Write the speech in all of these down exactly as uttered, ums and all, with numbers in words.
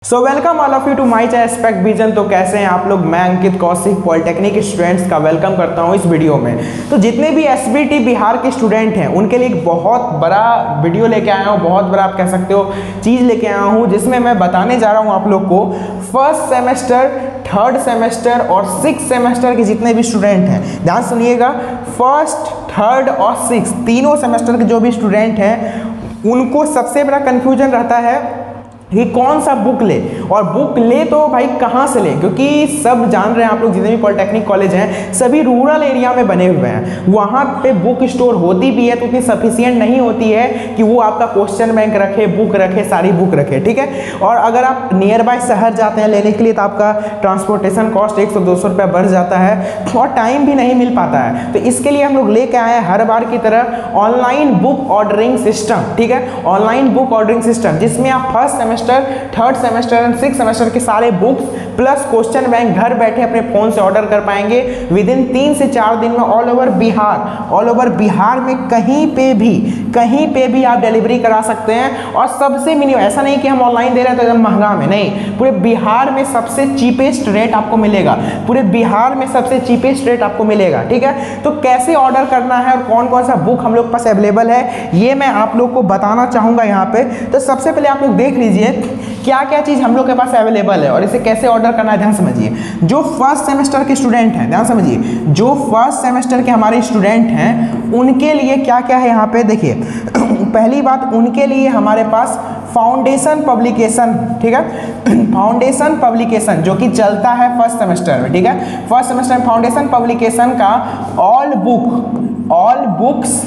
So welcome all of you to my channel aspect vision. तो कैसे हैं आप लोग? मैं अंकित कौशिक पॉलिटेक्निक स्टूडेंट्स का वेलकम करता हूं इस वीडियो में। तो जितने भी एसबीटी बिहार के स्टूडेंट हैं उनके लिए एक बहुत बड़ा वीडियो लेके आया हूं, बहुत बड़ा आप कह सकते हो चीज़ लेके आया हूं, जिसमें मैं बताने जा रहा हूं आप लोग को फर्स्ट सेमेस्टर, थर्ड सेमेस्टर और सिक्स सेमेस्टर के जितने भी स्टूडेंट हैं, ध्यान सुनिएगा। फर्स्ट, थर्ड और सिक्स तीनों सेमेस्टर के जो भी स्टूडेंट हैं उनको सबसे बड़ा कन्फ्यूजन रहता है कि कौन सा बुक ले, और बुक ले तो भाई कहाँ से ले, क्योंकि सब जान रहे हैं आप लोग जितने भी पॉलिटेक्निक कॉलेज हैं सभी रूरल एरिया में बने हुए हैं। वहाँ पे बुक स्टोर होती भी है तो उतनी सफिशिएंट नहीं होती है कि वो आपका क्वेश्चन बैंक रखे, बुक रखे, सारी बुक रखे, ठीक है। और अगर आप नियर बाय शहर जाते हैं लेने के लिए तो आपका ट्रांसपोर्टेशन कॉस्ट एक सौ दो सौ रुपया बढ़ जाता है और टाइम भी नहीं मिल पाता है। तो इसके लिए हम लोग लेके आए हैं हर बार की तरह ऑनलाइन बुक ऑर्डरिंग सिस्टम, ठीक है। ऑनलाइन बुक ऑर्डरिंग सिस्टम जिसमें आप first semester, third semester and six semester के सारे बुक्स प्लस क्वेश्चन बैंक घर बैठे अपने फोन से ऑर्डर कर पाएंगे विद इन तीन से चार दिन में all over Bihar. All over Bihar में कहीं पे भी कहीं पे भी आप डिलीवरी करा सकते हैं और सबसे मिनिमम, ऐसा नहीं कि हम ऑनलाइन दे रहे हैं तो एकदम महंगा में, नहीं, पूरे बिहार में सबसे चीपेस्ट रेट आपको मिलेगा, पूरे बिहार में सबसे चीपेस्ट रेट आपको मिलेगा, ठीक है। तो कैसे ऑर्डर करना है और कौन कौन सा बुक हम लोग पास अवेलेबल है ये मैं आप लोग को बताना चाहूँगा यहाँ पे। तो सबसे पहले आप लोग देख लीजिए क्या क्या चीज़ हम लोग के पास अवेलेबल है और इसे कैसे ऑर्डर करना है, ध्यान समझिए। जो फर्स्ट सेमेस्टर के स्टूडेंट हैं, ध्यान समझिए, जो फर्स्ट सेमेस्टर के हमारे स्टूडेंट हैं उनके लिए क्या क्या है यहाँ पे देखिए। पहली बात, उनके लिए हमारे पास फाउंडेशन पब्लिकेशन, ठीक है, फाउंडेशन पब्लिकेशन जो कि चलता है फर्स्ट सेमेस्टर में, ठीक है। फर्स्ट सेमेस्टर में फाउंडेशन पब्लिकेशन का ऑल बुक ऑल बुक्स,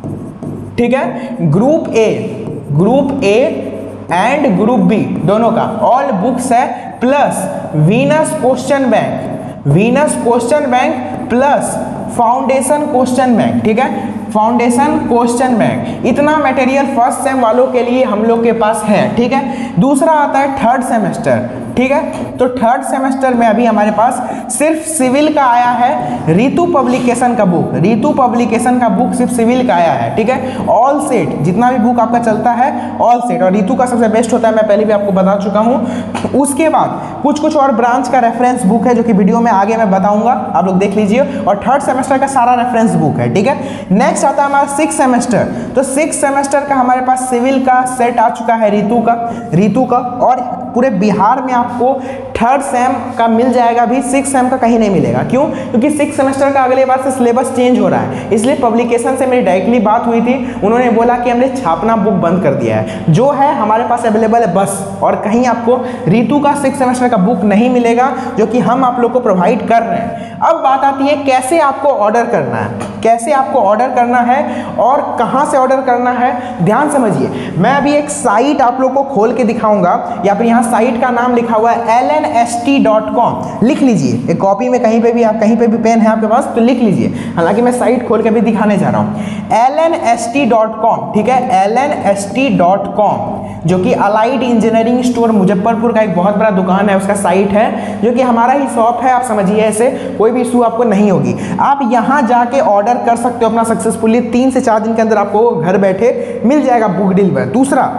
ठीक है, group A group A and group B दोनों का ऑल बुक्स है, plus Venus question bank Venus question bank plus foundation question bank, ठीक है, फाउंडेशन क्वेश्चन बैंक। इतना मटेरियल फर्स्ट सेम वालों के लिए हम लोग के पास है, ठीक है। दूसरा आता है थर्ड सेमेस्टर, ठीक है। तो थर्ड सेमेस्टर में अभी हमारे पास सिर्फ सिविल का आया है रीतु पब्लिकेशन का बुक, रीतु पब्लिकेशन का बुक सिर्फ सिविल का आया है, ठीक है। ऑल सेट जितना भी बुक आपका चलता है ऑल सेट, और रीतु का सबसे बेस्ट होता है, मैं पहले भी आपको बता चुका हूँ। उसके बाद कुछ कुछ और ब्रांच का रेफरेंस बुक है जो कि वीडियो में आगे मैं बताऊंगा, आप लोग देख लीजिए। और थर्ड सेमेस्टर का सारा रेफरेंस बुक है, ठीक है। नेक्स्ट आता है हमारा सिक्स सेमेस्टर। तो सिक्स सेमेस्टर का हमारे पास सिविल का सेट आ चुका है रीतु का रीतु का और पूरे बिहार में आपको थर्ड सेम का मिल जाएगा, भी सिक्स सेम का कहीं नहीं मिलेगा। क्यों? क्योंकि सिक्स सेमेस्टर का अगले बार से सिलेबस चेंज हो रहा है, इसलिए पब्लिकेशन से मेरी डायरेक्टली बात हुई थी, उन्होंने बोला कि हमने छापना बुक बंद कर दिया है, जो है हमारे पास अवेलेबल है बस, और कहीं आपको रीतु का सिक्स सेमेस्टर का बुक नहीं मिलेगा जो कि हम आप लोग को प्रोवाइड कर रहे हैं। अब बात आती है कैसे आपको ऑर्डर करना है, कैसे आपको ऑर्डर करना है और कहाँ से ऑर्डर करना है। ध्यान समझिए, मैं अभी एक साइट आप लोग को खोल के दिखाऊंगा, या फिर यहाँ साइट का नाम लिखा हुआ है L N S T dot com, लिख लीजिए एक कॉपी में, कहीं पे भी आप कहीं पे भी पेन है आपके पास तो लिख लीजिए, हालांकि मैं साइट खोल के भी दिखाने जा रहा हूँ। L N S T dot com, ठीक है, L N S T dot com जो कि अलाइड इंजीनियरिंग स्टोर मुजफ्फरपुर का एक बहुत बड़ा दुकान है, उसका साइट है जो कि हमारा ही शॉप है, आप समझिए, ऐसे कोई भी इशू आपको नहीं होगी। आप यहाँ जाके ऑर्डर कर सकते हो अपना सक्सेसफुली, तीन से चार दिन के अंदर आपको घर बैठे मिल जाएगा बुक डिलीवर। दूसरा,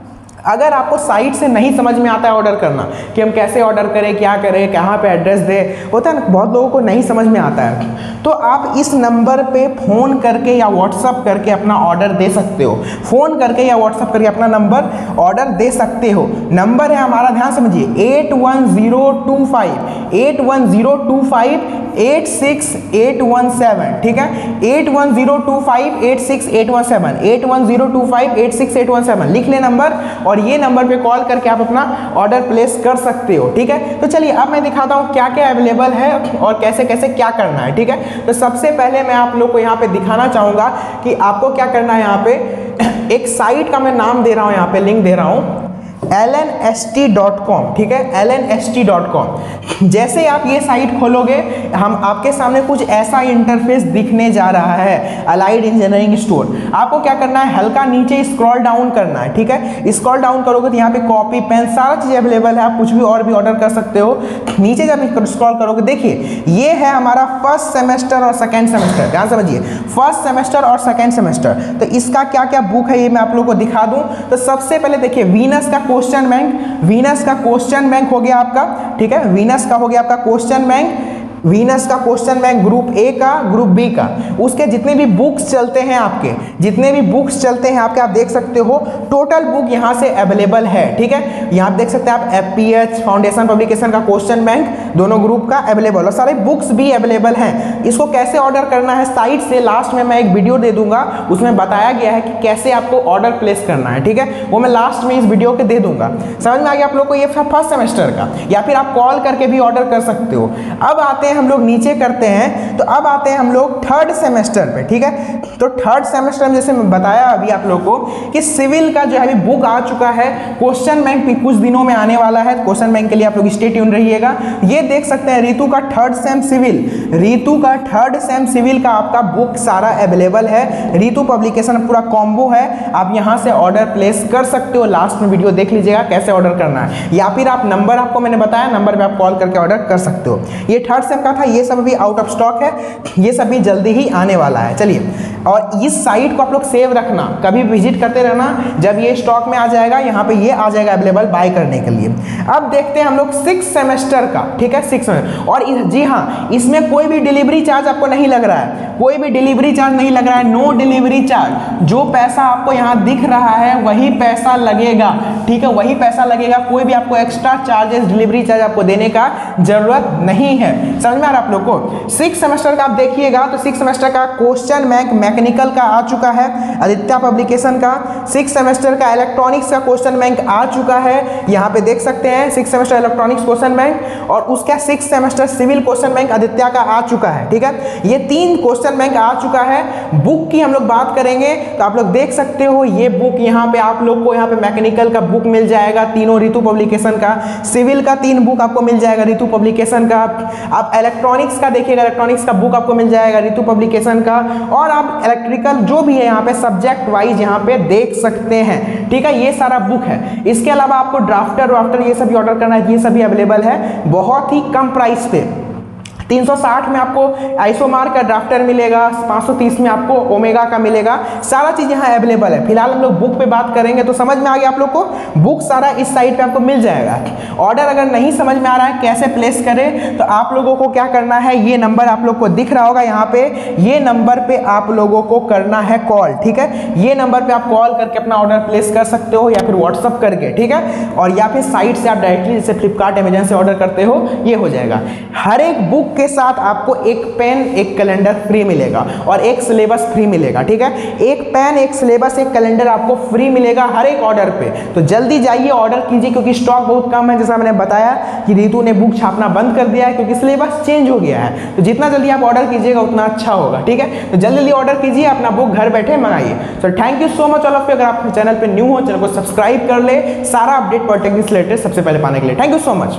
अगर आपको साइट से नहीं समझ में आता है ऑर्डर करना कि हम कैसे ऑर्डर करें, क्या करें, कहाँ पे एड्रेस दें, होता है ना, बहुत लोगों को नहीं समझ में आता है, तो आप इस नंबर पे फ़ोन करके या व्हाट्सअप करके अपना ऑर्डर दे सकते हो। फ़ोन करके या व्हाट्सअप करके अपना नंबर ऑर्डर दे सकते हो। नंबर है हमारा, ध्यान समझिए, eight one zero two five eight one zero two five eight six eight one seven, ठीक है, eight one zero two five eight six eight one seven eight one zero two five eight six eight one seven लिख ले number, और ये number पे call करके आप अपना ऑर्डर प्लेस कर सकते हो, ठीक है। तो चलिए अब मैं दिखाता हूँ क्या क्या अवेलेबल है और कैसे कैसे क्या करना है, ठीक है। तो सबसे पहले मैं आप लोग को यहाँ पे दिखाना चाहूँगा कि आपको क्या करना है। यहाँ पे एक साइट का मैं नाम दे रहा हूँ, यहाँ पे लिंक दे रहा हूँ L N S T dot com, ठीक है, L N S T dot com. जैसे आप ये साइट खोलोगे हम आपके सामने कुछ ऐसा इंटरफेस दिखने जा रहा है, अलाइड इंजीनियरिंग स्टोर। आपको क्या करना है, हल्का नीचे स्क्रॉल डाउन करना है, ठीक है। स्क्रॉल डाउन करोगे तो यहाँ पे कॉपी पेन सारा चीज़ अवेलेबल है, आप कुछ भी और भी ऑर्डर कर सकते हो। नीचे जब स्क्रॉल करोगे देखिए ये है हमारा फर्स्ट सेमेस्टर और सेकेंड सेमेस्टर, ध्यान समझिए, फर्स्ट सेमेस्टर और सेकेंड सेमेस्टर। तो इसका क्या क्या बुक है ये मैं आप लोग को दिखा दूँ। तो सबसे पहले देखिए वीनस का क्वेश्चन बैंक, वीनस का क्वेश्चन बैंक हो गया आपका, ठीक है, वीनस का हो गया आपका क्वेश्चन बैंक, वीनस का क्वेश्चन बैंक ग्रुप ए का, ग्रुप बी का। उसके जितने भी बुक्स चलते हैं आपके, जितने भी बुक्स चलते हैं आपके, आप देख सकते हो टोटल बुक यहाँ से अवेलेबल है, ठीक है। यहाँ देख सकते हैं आप F P H foundation publication का क्वेश्चन बैंक दोनों ग्रुप का अवेलेबल, और सारे बुक्स भी अवेलेबल हैं। इसको कैसे ऑर्डर करना है साइट से, लास्ट में मैं एक वीडियो दे दूंगा, उसमें बताया गया है कि कैसे आपको ऑर्डर प्लेस करना है, ठीक है, वो मैं लास्ट में इस वीडियो के दे दूंगा। समझ में आ गया आप लोग को, ये फर्स्ट सेमेस्टर का, या फिर आप कॉल करके भी ऑर्डर कर सकते हो। अब आते हैं हम लोग नीचे करते हैं, तो अब आते हैं हम लोग थर्ड सेमेस्टर पे, ठीक है। तो थर्ड सेमेस्टर में जैसे मैं बताया अभी आप लोग को कि सिविल का जो है बुक आ चुका है, क्वेश्चन बैंक भी कुछ दिनों में आने वाला है, क्वेश्चन बैंक के लिए आप लोग स्टे ट्यून रहिएगा। ये देख सकते हैं ऋतु का थर्ड सेम सिविल, ऋतु का थर्ड सेम सिविल का आपका बुक सारा अवेलेबल है, ऋतु पब्लिकेशन पूरा कॉम्बो है, आप यहां से ऑर्डर प्लेस कर सकते हो। लास्ट में वीडियो देख लीजिएगा कैसे ऑर्डर करना है, या फिर आप नंबर आपको मैंने बताया, नंबर पे आप कॉल करके ऑर्डर कर सकते हो। ये थर्ड सेम का था, ये सब भी आउट ऑफ स्टॉक है, ये सब भी जल्दी ही आने वाला है। चलिए, और इस साइट को आप लोग सेव रखना, कभी विजिट करते रहना, जब ये स्टॉक में आ जाएगा यहाँ पे ये आ जाएगा अवेलेबल बाय करने के लिए। अब देखते हैं हम लोग सिक्स सेमेस्टर का, ठीक है, सिक्स सेमेस्टर, और जी हाँ, इसमें कोई भी डिलीवरी चार्ज आपको नहीं लग रहा है, कोई भी डिलीवरी चार्ज नहीं लग रहा है, नो डिलीवरी चार्ज। जो पैसा आपको यहाँ दिख रहा है वही पैसा लगेगा, ठीक है, वही पैसा लगेगा, कोई भी आपको एक्स्ट्रा चार्जेस, डिलीवरी चार्ज आपको देने का जरूरत नहीं है। समझ में आ रहा है आप लोग को। सिक्स सेमेस्टर का आप देखिएगा तो सिक्स सेमेस्टर का क्वेश्चन बैंक मैकेनिकल का आ चुका है, आदित्य पब्लिकेशन का। सिक्स सेमेस्टर का इलेक्ट्रॉनिक्स का क्वेश्चन बैंक आ चुका है, यहाँ पे देख सकते हैं six semester electronics question bank, और उसका six semester civil question bank Aditya का आ चुका है, ठीक है। ये तीन क्वेश्चन बैंक आ चुका है। बुक की हम लोग बात करेंगे तो आप लोग देख सकते हो ये बुक यहाँ पे आप लोग को, यहाँ पे मैकेनिकल का बुक मिल जाएगा तीनों ऋतु पब्लिकेशन का, सिविल का तीन बुक आपको मिल जाएगा ऋतु पब्लिकेशन का, आप इलेक्ट्रॉनिक्स का देखिएगा इलेक्ट्रॉनिक्स का बुक आपको मिल जाएगा ऋतु पब्लिकेशन का, और आप इलेक्ट्रिकल जो भी है यहाँ पे सब्जेक्ट वाइज यहाँ पे देख सकते हैं, ठीक है, ये सारा बुक है। इसके अलावा आपको ड्राफ्टर वाफ्टर ये सभी ऑर्डर करना है, ये सभी अवेलेबल है बहुत ही कम प्राइस पे। तीन सौ साठ में आपको आइसोमार का ड्राफ्टर मिलेगा, पाँच सौ तीस में आपको ओमेगा का मिलेगा, सारा चीज यहाँ अवेलेबल है। फिलहाल हम लोग बुक पे बात करेंगे, तो समझ में आ गया आप लोग को, बुक सारा इस साइट पे आपको मिल जाएगा। ऑर्डर अगर नहीं समझ में आ रहा है कैसे प्लेस करें, तो आप लोगों को क्या करना है, ये नंबर आप लोग को दिख रहा होगा यहाँ पे, ये नंबर पे आप लोगों को करना है कॉल, ठीक है। ये नंबर पे आप कॉल करके अपना ऑर्डर प्लेस कर सकते हो, या फिर व्हाट्सअप करके, ठीक है, और या फिर साइट से आप डायरेक्टली जैसे फ्लिपकार्ट अमेजन से ऑर्डर करते हो, ये हो जाएगा। हर एक बुक के साथ आपको एक पेन एक कैलेंडर फ्री मिलेगा, और एक सिलेबस फ्री मिलेगा, ठीक है। एक पेन एक सिलेबस एक कैलेंडर आपको फ्री मिलेगा हर एक ऑर्डर पे। तो जल्दी जाइए ऑर्डर कीजिए, क्योंकि स्टॉक बहुत कम है। जैसा मैंने बताया कि ऋतु ने बुक छापना बंद कर दिया है, क्योंकि सिलेबस चेंज हो गया है। तो जितना जल्दी आप ऑर्डर कीजिएगा उतना अच्छा होगा, ठीक है। तो जल्दी जल्दी ऑर्डर कीजिए, अपना बुक घर बैठे मंगाइए। तो thank you so much all of you. अगर आप चैनल पे न्यू हो, चैनल को सब्सक्राइब कर ले, सारा अपडेट पॉलिटेक्निक से रिलेटेड सबसे पहले पाने के लिए। Thank you so much.